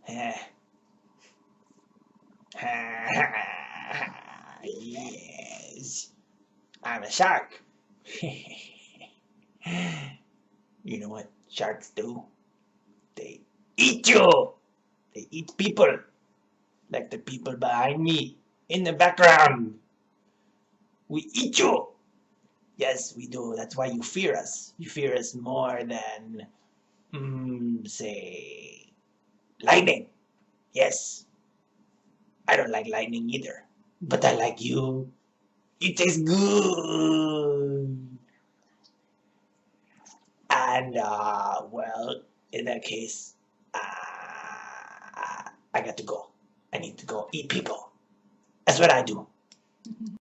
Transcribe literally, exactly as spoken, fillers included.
Yes, I'm a shark. You know what sharks do? They eat you. They eat people, like the people behind me in the background. We eat you. Yes, we do. That's why you fear us. You fear us more than, mm, say, lightning. Yes, I don't like lightning either. But I like you. You taste good. And, uh, well, in that case, uh, I got to go. I need to go eat people. That's what I do.